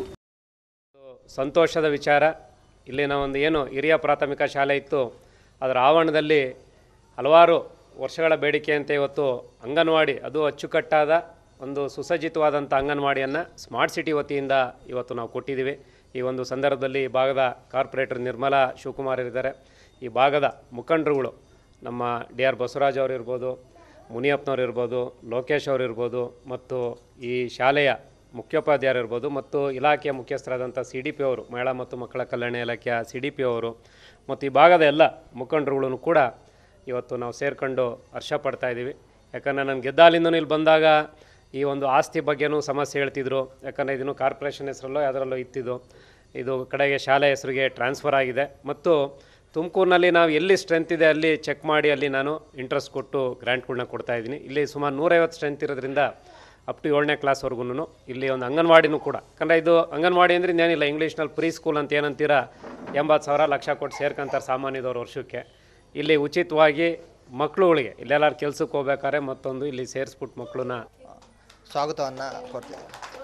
ಸಂತೋಷದ ವಿಚಾರ, ಇಲ್ಲಿನ ಒಂದು ಏನು ಹಿರಿಯ ಪ್ರಾಥಮಿಕ ಶಾಲೆ ಇತ್ತು, ಅದರ ಆವರಣದಲ್ಲಿ ಹಲವಾರು ವರ್ಷಗಳ ಬೇಡಿಕೆಯಂತೆ ಇವತ್ತು ಅಂಗನವಾಡಿ, ಅದು ಅಚ್ಚುಕಟ್ಟಾದ ಒಂದು ಸುಸಜ್ಜಿತವಾದಂಥ ಅಂಗನವಾಡಿಯನ್ನು ಸ್ಮಾರ್ಟ್ ಸಿಟಿ ವತಿಯಿಂದ ಇವತ್ತು ನಾವು ಕೊಟ್ಟಿದ್ದೀವಿ. ಈ ಒಂದು ಸಂದರ್ಭದಲ್ಲಿ ಭಾಗದ ಕಾರ್ಪೊರೇಟರ್ ನಿರ್ಮಲಾ ಶಿವಕುಮಾರ್ ಇದ್ದಾರೆ. ಈ ಭಾಗದ ಮುಖಂಡರುಗಳು ನಮ್ಮ ಡಿ ಆರ್ ಬಸವರಾಜ್ ಅವರು ಇರ್ಬೋದು, ಮುನಿಯಪ್ಪನವ್ರು ಇರ್ಬೋದು, ಲೋಕೇಶ್ ಅವರು ಇರ್ಬೋದು, ಮತ್ತು ಈ ಶಾಲೆಯ ಮುಖ್ಯೋಪಾಧ್ಯಾಯರು ಇರ್ಬೋದು, ಮತ್ತು ಇಲಾಖೆಯ ಮುಖ್ಯಸ್ಥರಾದಂಥ ಸಿ ಡಿ ಪಿ ಅವರು, ಮಹಿಳಾ ಮತ್ತು ಮಕ್ಕಳ ಕಲ್ಯಾಣ ಇಲಾಖೆಯ ಸಿ ಡಿ ಪಿ ಅವರು, ಮತ್ತು ಈ ಭಾಗದ ಎಲ್ಲ ಮುಖಂಡರುಗಳನ್ನು ಕೂಡ ಇವತ್ತು ನಾವು ಸೇರ್ಕೊಂಡು ಹರ್ಷ ಪಡ್ತಾ ಇದ್ದೀವಿ. ಯಾಕಂದರೆ ನಾನು ಗೆದ್ದಾಲಿಂದನೂ ಇಲ್ಲಿ ಬಂದಾಗ ಈ ಒಂದು ಆಸ್ತಿ ಬಗ್ಗೆನೂ ಸಮಸ್ಯೆ ಹೇಳ್ತಿದ್ರು. ಯಾಕಂದರೆ ಇದನ್ನು ಕಾರ್ಪೊರೇಷನ್ ಹೆಸರಲ್ಲೋ ಯಾವುದರಲ್ಲೋ ಇತ್ತಿದ್ದು, ಇದು ಕಡೆಗೆ ಶಾಲೆ ಹೆಸರಿಗೆ ಟ್ರಾನ್ಸ್ಫರ್ ಆಗಿದೆ. ಮತ್ತು ತುಮಕೂರಿನಲ್ಲಿ ನಾವು ಎಲ್ಲಿ ಸ್ಟ್ರೆಂತ್ ಇದೆ ಅಲ್ಲಿ ಚೆಕ್ ಮಾಡಿ ಅಲ್ಲಿ ನಾನು ಇಂಟ್ರೆಸ್ಟ್ ಕೊಟ್ಟು ಗ್ರ್ಯಾಂಟ್ಗಳನ್ನ ಕೊಡ್ತಾಯಿದ್ದೀನಿ. ಇಲ್ಲಿ ಸುಮಾರು ನೂರೈವತ್ತು ಸ್ಟ್ರೆಂತ್ ಇರೋದ್ರಿಂದ ಅಪ್ ಟು ಏಳನೇ ಕ್ಲಾಸ್ವರೆಗೂ ಇಲ್ಲಿ ಒಂದು ಅಂಗನವಾಡಿನೂ ಕೂಡ, ಯಾಕಂದರೆ ಇದು ಅಂಗನವಾಡಿ ಅಂದರೆ ಇನ್ನೇನಿಲ್ಲ, ಇಂಗ್ಲೀಷ್ನಲ್ಲಿ ಪ್ರೀ ಸ್ಕೂಲ್ ಅಂತ ಏನಂತೀರ, ಎಂಬತ್ತು ಸಾವಿರ ಲಕ್ಷ ಕೊಟ್ಟು ಸೇರ್ಕೊಂತಾರೆ ಸಾಮಾನ್ಯದವ್ರು ವರ್ಷಕ್ಕೆ. ಇಲ್ಲಿ ಉಚಿತವಾಗಿ ಮಕ್ಕಳುಗಳಿಗೆ ಇಲ್ಲೆಲ್ಲರೂ ಕೆಲ್ಸಕ್ಕೆ ಹೋಗ್ಬೇಕಾದ್ರೆ ಮತ್ತೊಂದು ಇಲ್ಲಿ ಸೇರಿಸ್ಬಿಟ್ಟು ಮಕ್ಕಳನ್ನ ಸ್ವಾಗತವನ್ನು ಕೊಡ್ತೀವಿ.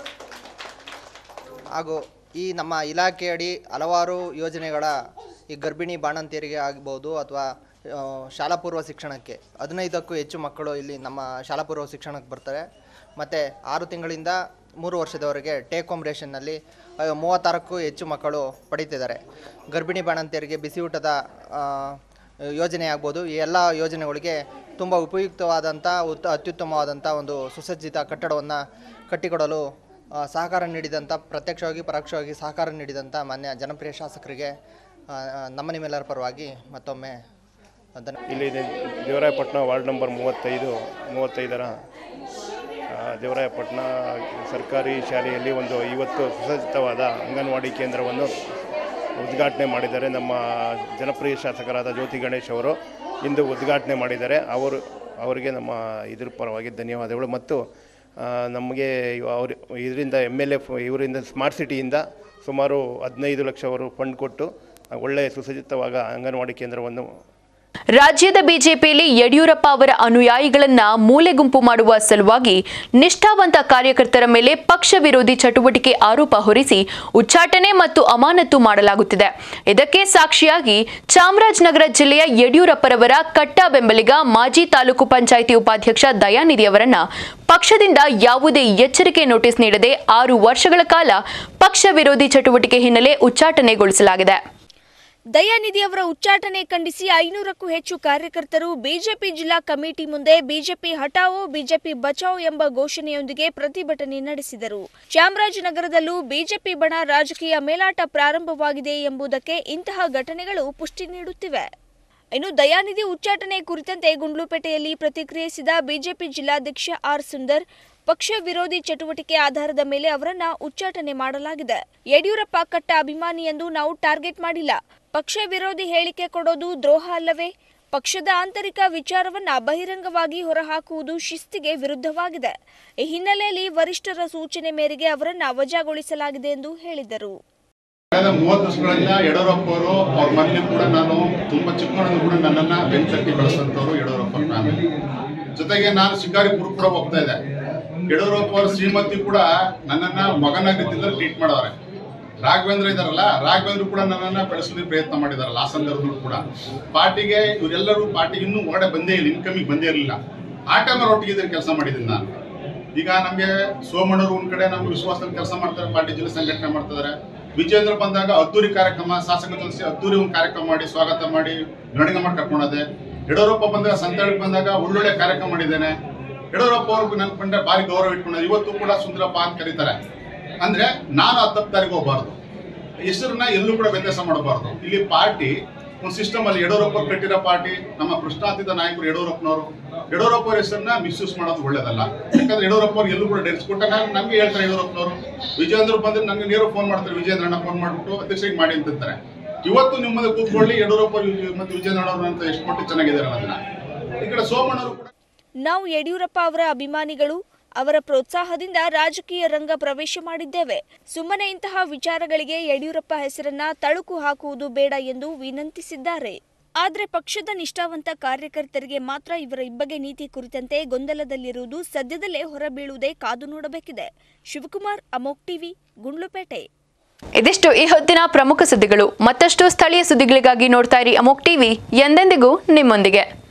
ಹಾಗೂ ಈ ನಮ್ಮ ಇಲಾಖೆಯಡಿ ಹಲವಾರು ಯೋಜನೆಗಳ ಈ ಗರ್ಭಿಣಿ ಬಾಣಂತಿಯರಿಗೆ ಆಗ್ಬೋದು ಅಥವಾ ಶಾಲಾ ಪೂರ್ವ ಶಿಕ್ಷಣಕ್ಕೆ ಹದಿನೈದಕ್ಕೂ ಹೆಚ್ಚು ಮಕ್ಕಳು ಇಲ್ಲಿ ನಮ್ಮ ಶಾಲಾ ಪೂರ್ವ ಶಿಕ್ಷಣಕ್ಕೆ ಬರ್ತಾರೆ. ಮತ್ತು ಆರು ತಿಂಗಳಿಂದ ಮೂರು ವರ್ಷದವರೆಗೆ ಟೇಕ್ ಹೋಮ್ ರೇಷನ್ನಲ್ಲಿ ಮೂವತ್ತಾರಕ್ಕೂ ಹೆಚ್ಚು ಮಕ್ಕಳು ಪಡೀತಿದ್ದಾರೆ. ಗರ್ಭಿಣಿ ಬಾಣಂತಿಯರಿಗೆ ಬಿಸಿ ಊಟದ ಯೋಜನೆ ಆಗ್ಬೋದು, ಈ ಎಲ್ಲ ಯೋಜನೆಗಳಿಗೆ ತುಂಬ ಉಪಯುಕ್ತವಾದಂಥ ಉತ್ ಅತ್ಯುತ್ತಮವಾದಂಥ ಒಂದು ಸುಸಜ್ಜಿತ ಕಟ್ಟಡವನ್ನು ಕಟ್ಟಿಕೊಡಲು ಸಹಕಾರ ನೀಡಿದಂಥ, ಪ್ರತ್ಯಕ್ಷವಾಗಿ ಪರೋಕ್ಷವಾಗಿ ಸಹಕಾರ ನೀಡಿದಂಥ ಮಾನ್ಯ ಜನಪ್ರಿಯ ಶಾಸಕರಿಗೆ ನಮ್ಮ ನಿಮ್ಮೆಲ್ಲರ ಪರವಾಗಿ ಮತ್ತೊಮ್ಮೆ ಅದನ್ನು ಇಲ್ಲಿ ದೇವರಾಯಪಟ್ಟಣ ವಾರ್ಡ್ ನಂಬರ್ ಮೂವತ್ತೈದು ಮೂವತ್ತೈದರ ದೇವರಾಯಪಟ್ಟಣ ಸರ್ಕಾರಿ ಶಾಲೆಯಲ್ಲಿ ಒಂದು ಇವತ್ತು ಸುಸಜ್ಜಿತವಾದ ಅಂಗನವಾಡಿ ಕೇಂದ್ರವನ್ನು ಉದ್ಘಾಟನೆ ಮಾಡಿದ್ದಾರೆ. ನಮ್ಮ ಜನಪ್ರಿಯ ಶಾಸಕರಾದ ಜ್ಯೋತಿ ಗಣೇಶ್ ಅವರು ಇಂದು ಉದ್ಘಾಟನೆ ಮಾಡಿದ್ದಾರೆ. ಅವರು ಅವರಿಗೆ ನಮ್ಮ ಇದ್ರ ಪರವಾಗಿ ಧನ್ಯವಾದಗಳು. ಮತ್ತು ನಮಗೆ ಅವ್ರ ಇದರಿಂದ ಎಮ್ ಎಲ್ ಎ ಇವರಿಂದ ಸ್ಮಾರ್ಟ್ ಸಿಟಿಯಿಂದ ಸುಮಾರು ಹದಿನೈದು ಲಕ್ಷ ಅವರು ಫಂಡ್ ಕೊಟ್ಟು ಒಳ್ಳೆಯ ಸುಸಜ್ಜಿತವಾದ ಅಂಗನವಾಡಿ ಕೇಂದ್ರವನ್ನು. ರಾಜ್ಯದ ಬಿಜೆಪಿಯಲ್ಲಿ ಯಡಿಯೂರಪ್ಪ ಅವರ ಅನುಯಾಯಿಗಳನ್ನ ಮೂಲೆ ಗುಂಪು ಮಾಡುವ ಸಲುವಾಗಿ ನಿಷ್ಠಾವಂತ ಕಾರ್ಯಕರ್ತರ ಮೇಲೆ ಪಕ್ಷ ವಿರೋಧಿ ಚಟುವಟಿಕೆ ಆರೋಪ ಹೊರಿಸಿ ಉಚ್ಚಾಟನೆ ಮತ್ತು ಅಮಾನತು ಮಾಡಲಾಗುತ್ತಿದೆ. ಇದಕ್ಕೆ ಸಾಕ್ಷಿಯಾಗಿ ಚಾಮರಾಜನಗರ ಜಿಲ್ಲೆಯ ಯಡಿಯೂರಪ್ಪರವರ ಕಟ್ಟ ಬೆಂಬಲಿಗ ಮಾಜಿ ತಾಲೂಕು ಪಂಚಾಯಿತಿ ಉಪಾಧ್ಯಕ್ಷ ದಯಾನಿಧಿ ಅವರನ್ನ ಪಕ್ಷದಿಂದ ಯಾವುದೇ ಎಚ್ಚರಿಕೆ ನೋಟಿಸ್ ನೀಡದೆ ಆರು ವರ್ಷಗಳ ಕಾಲ ಪಕ್ಷ ವಿರೋಧಿ ಚಟುವಟಿಕೆ ಹಿನ್ನೆಲೆ ಉಚ್ಚಾಟನೆಗೊಳಿಸಲಾಗಿದೆ. ದಯಾನಿಧಿ ಅವರ ಉಚ್ಚಾಟನೆ ಖಂಡಿಸಿ ಐನೂರಕ್ಕೂ ಹೆಚ್ಚು ಕಾರ್ಯಕರ್ತರು ಬಿಜೆಪಿ ಜಿಲ್ಲಾ ಕಮಿಟಿ ಮುಂದೆ ಬಿಜೆಪಿ ಹಟಾವೋ ಬಿಜೆಪಿ ಬಚಾವೋ ಎಂಬ ಘೋಷಣೆಯೊಂದಿಗೆ ಪ್ರತಿಭಟನೆ ನಡೆಸಿದರು. ಚಾಮರಾಜನಗರದಲ್ಲೂ ಬಿಜೆಪಿ ಬಣ ರಾಜಕೀಯ ಮೇಲಾಟ ಪ್ರಾರಂಭವಾಗಿದೆ ಎಂಬುದಕ್ಕೆ ಇಂತಹ ಘಟನೆಗಳು ಪುಷ್ಟಿ ನೀಡುತ್ತಿವೆ. ಇನ್ನು ದಯಾನಿಧಿ ಉಚ್ಚಾಟನೆ ಕುರಿತಂತೆ ಗುಂಡ್ಲುಪೇಟೆಯಲ್ಲಿ ಪ್ರತಿಕ್ರಿಯಿಸಿದ ಬಿಜೆಪಿ ಜಿಲ್ಲಾಧ್ಯಕ್ಷ ಆರ್ ಸುಂದರ್, ಪಕ್ಷ ವಿರೋಧಿ ಚಟುವಟಿಕೆ ಆಧಾರದ ಮೇಲೆ ಅವರನ್ನ ಉಚ್ಚಾಟನೆ ಮಾಡಲಾಗಿದೆ. ಯಡಿಯೂರಪ್ಪ ಕಟ್ಟ ಅಭಿಮಾನಿ ಎಂದು ನಾವು ಟಾರ್ಗೆಟ್ ಮಾಡಿಲ್ಲ. ಪಕ್ಷ ವಿರೋಧಿ ಹೇಳಿಕೆ ಕೊಡೋದು ದ್ರೋಹ ಅಲ್ಲವೇ? ಪಕ್ಷದ ಆಂತರಿಕ ವಿಚಾರವನ್ನ ಬಹಿರಂಗವಾಗಿ ಹೊರಹಾಕುವುದು ಶಿಸ್ತಿಗೆ ವಿರುದ್ಧವಾಗಿದೆ. ಈ ಹಿನ್ನೆಲೆಯಲ್ಲಿ ವರಿಷ್ಠರ ಸೂಚನೆ ಮೇರೆಗೆ ಅವರನ್ನ ವಜಾಗೊಳಿಸಲಾಗಿದೆ ಎಂದು ಹೇಳಿದರು. ಕಳೆದ ಮೂವತ್ತು ವರ್ಷಗಳಿಂದ ಯಡಿಯೂರಪ್ಪ ಅವರು ಅವ್ರ ಮನೇಲಿ ಕೂಡ ನಾನು ತುಂಬಾ ಚಿಕ್ಕಮಗಳೂರು ಕೂಡ ನನ್ನನ್ನ ಬೆಂಚಿ ಬೆಳೆಸಂತವ್ರು ಯಡಿಯೂರಪ್ಪ ಫ್ಯಾಮಿಲಿ. ಜೊತೆಗೆ ನಾನು ಶಿಕಾರಿಪುರ ಕೂಡ ಹೋಗ್ತಾ ಇದ್ದೆ. ಯಡಿಯೂರಪ್ಪ ಅವರ ಶ್ರೀಮತಿ ಕೂಡ ನನ್ನನ್ನ ಮಗನ ರೀತಿಯಿಂದ ಟ್ರೀಟ್ ಮಾಡವ್ರೆ. ರಾಘವೇಂದ್ರ ಇದಾರಲ್ಲ, ರಾಘವೇಂದ್ರ ಕೂಡ ನನ್ನನ್ನ ಬೆಳೆಸಲಿಕ್ಕೆ ಪ್ರಯತ್ನ ಮಾಡಿದಾರಲ್ಲ. ಆ ಸಂದರ್ಭದಲ್ಲೂ ಕೂಡ ಪಾರ್ಟಿಗೆ ಇವರೆಲ್ಲರೂ ಪಾರ್ಟಿಗೆ ಇನ್ನೂ ಹೊರಗಡೆ ಬಂದೇ ಇಲ್ಲ, ಇನ್ಕಮಿಗೆ ಬಂದೇ ಇರಲಿಲ್ಲ. ಆ ಟೈಮಲ್ಲಿ ಒಟ್ಟಿಗೆ ಇದ್ರೆ ಕೆಲಸ ಮಾಡಿದ್ದೀನಿ ನಾನು. ಈಗ ನಮಗೆ ಸೋಮಣ್ಣರು ಒಂದ್ ಕಡೆ ನಮ್ಮ ವಿಶ್ವಾಸದಲ್ಲಿ ಕೆಲಸ ಮಾಡ್ತಾರೆ, ಪಾರ್ಟಿ ಜಿಲ್ಲೆ ಸಂಘಟನೆ ಮಾಡ್ತಿದ್ದಾರೆ. ವಿಜೇಂದ್ರ ಬಂದಾಗ ಅದ್ದೂರಿ ಕಾರ್ಯಕ್ರಮ, ಶಾಸಕ ಜೊತೆ ಅದ್ದೂರಿ ಒಂದು ಕಾರ್ಯಕ್ರಮ ಮಾಡಿ ಸ್ವಾಗತ ಮಾಡಿ ಮೆರವಣಿಗೆ ಮಾಡಿ ಕರ್ಕೊಂಡದೆ. ಯಡಿಯೂರಪ್ಪ ಬಂದಾಗ ಸಂತಾಳಿಗೆ ಬಂದಾಗ ಒಳ್ಳೊಳ್ಳೆ ಕಾರ್ಯಕ್ರಮ ಮಾಡಿದ್ದೇನೆ. ಯಡಿಯೂರಪ್ಪ ಅವ್ರಿಗೆ ನನ್ನ ಕಂಡ್ರೆ ಭಾರಿ ಗೌರವ ಇಟ್ಕೊಂಡ. ಇವತ್ತು ಕೂಡ ಸುಂದರಪ್ಪ ಅಂತ ಕರೀತಾರೆ. ಅಂದ್ರೆ ನಾನು ಹತ್ತಪ್ತಾರಿಗೆ ಹೋಗಬಾರ್ದು, ಹೆಸರನ್ನ ಎಲ್ಲೂ ಕೂಡ ವ್ಯತ್ಯಾಸ ಮಾಡಬಾರ್ದು. ಇಲ್ಲಿ ಪಾರ್ಟಿ ಒಂದು ಸಿಸ್ಟಮ್ ಅಲ್ಲಿ ಯಡಿಯೂರಪ್ಪ ಕಟ್ಟಿರೋ ಪಾರ್ಟಿ, ನಮ್ಮ ಪ್ರಶ್ನಾತೀತ ನಾಯಕರು ಯಡಿಯೂರಪ್ಪನವರು. ಯಡಿಯೂರಪ್ಪ ಅವ್ರ ಹೆಸರನ್ನ ಮಿಸ್ಯೂಸ್ ಮಾಡೋದು ಒಳ್ಳೇದಲ್ಲ. ಯಾಕಂದ್ರೆ ಯಡಿಯೂರಪ್ಪ ಅವ್ರು ಎಲ್ಲೂ ಕೂಡ ಡೇಟ್ಸ್ ಕೊಟ್ಟ ನಮ್ಗೆ ಹೇಳ್ತಾರೆ ಯಡಿಯೂರಪ್ಪನವರು. ವಿಜೇಂದ್ರ ಬಂದ್ರೆ ನಂಗೆ ನೇರ ಫೋನ್ ಮಾಡ್ತಾರೆ, ವಿಜೇಂದ್ರ ಅಣ್ಣ ಫೋನ್ ಮಾಡ್ಬಿಟ್ಟು ಅಧ್ಯಕ್ಷರಿಗೆ ಮಾಡಿ ಅಂತಾರೆ. ಇವತ್ತು ನಿಮ್ಮದೇ ಕೂತ್ಕೊಳ್ಳಿ ಯಡಿಯೂರಪ್ಪ ಮತ್ತೆ ವಿಜೇಂದ್ರ ಅವರು ಅಂತ ಎಷ್ಟು ಮಟ್ಟಿಗೆ ಚೆನ್ನಾಗಿದ್ದಾರೆ ಅನ್ನೋದನ್ನ. ಈ ಕಡೆ ಸೋಮಣ್ಣವರು ಕೂಡ ನಾವು ಯಡಿಯೂರಪ್ಪ ಅವರ ಅಭಿಮಾನಿಗಳು, ಅವರ ಪ್ರೋತ್ಸಾಹದಿಂದ ರಾಜಕೀಯ ರಂಗ ಪ್ರವೇಶ ಮಾಡಿದ್ದೇವೆ. ಸುಮ್ಮನೆ ಇಂತಹ ವಿಚಾರಗಳಿಗೆ ಯಡಿಯೂರಪ್ಪ ಹೆಸರನ್ನ ತಳುಕು ಹಾಕುವುದು ಬೇಡ ಎಂದು ವಿನಂತಿಸಿದ್ದಾರೆ. ಆದರೆ ಪಕ್ಷದ ನಿಷ್ಠಾವಂತ ಕಾರ್ಯಕರ್ತರಿಗೆ ಮಾತ್ರ ಇವರ ಇಬ್ಬಗೆ ನೀತಿ ಕುರಿತಂತೆ ಗೊಂದಲದಲ್ಲಿರುವುದು ಸದ್ಯದಲ್ಲೇ ಹೊರಬೀಳುವುದೇ ಕಾದು ನೋಡಬೇಕಿದೆ. ಶಿವಕುಮಾರ್, ಅಮೋಕ್ ಟಿವಿ, ಗುಂಡ್ಲುಪೇಟೆ. ಇದಿಷ್ಟು ಈ ಹೊತ್ತಿನ ಪ್ರಮುಖ ಸುದ್ದಿಗಳು. ಮತ್ತಷ್ಟು ಸ್ಥಳೀಯ ಸುದ್ದಿಗಳಿಗಾಗಿ ನೋಡ್ತಾ ಇರಿ ಅಮೋಕ್ ಟಿವಿ, ಎಂದೆಂದಿಗೂ ನಿಮ್ಮೊಂದಿಗೆ.